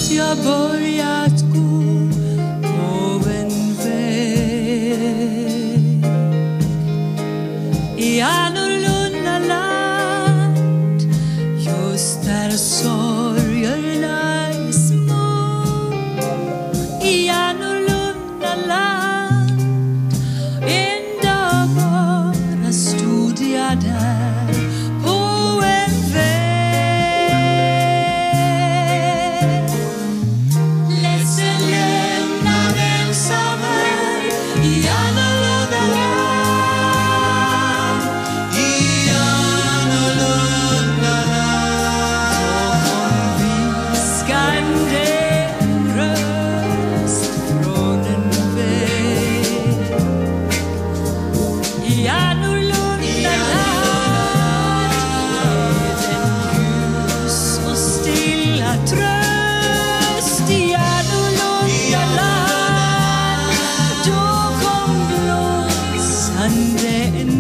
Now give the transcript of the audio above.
jag börjat gå på en väg i annorlunda land, just där sorgerna är små. I annorlunda land, en dag bara stod jag där på en väg. Ledsen, lämnad, ensam här i annorlunda land. I annorlunda land. Då kom viskande en röst från en väg. I annorlunda land är den ljus och stilla tröst. I annorlunda land, då kom blåsande en